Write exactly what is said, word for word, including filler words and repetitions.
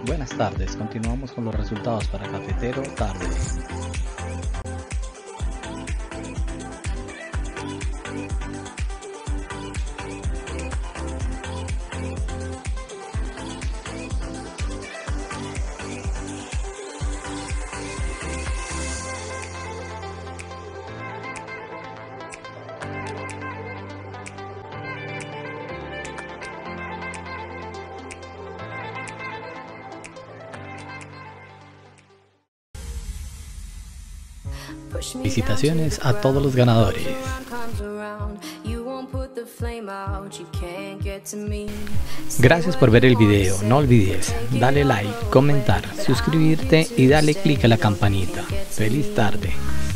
Buenas tardes, continuamos con los resultados para Cafetero Tardes. Felicitaciones a todos los ganadores. Gracias por ver el video, no olvides darle like, comentar, suscribirte y darle clic a la campanita. Feliz tarde.